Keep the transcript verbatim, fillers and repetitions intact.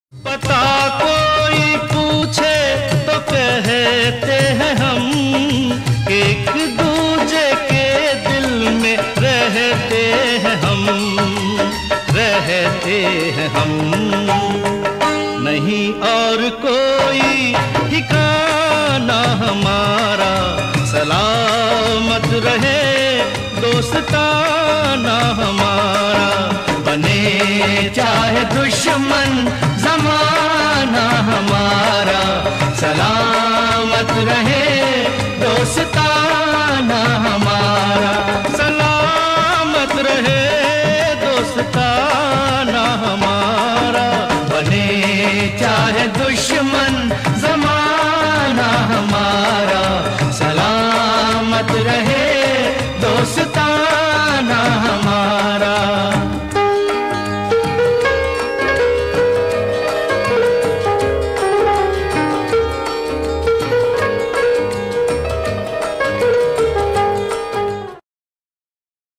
पता कोई पूछे तो कहते हैं हम एक दूजे के दिल में रहते हैं हम, रहते हैं हम। नहीं और कोई ठिकाना हमारा, सलामत रहे दोस्ताना हमारा। बने चाहे दुश्मन जमाना हमारा, सलामत रहे दोस्ताना हमारा, सलामत रहे दोस्ताना हमारा। बने चाहे दुश्मन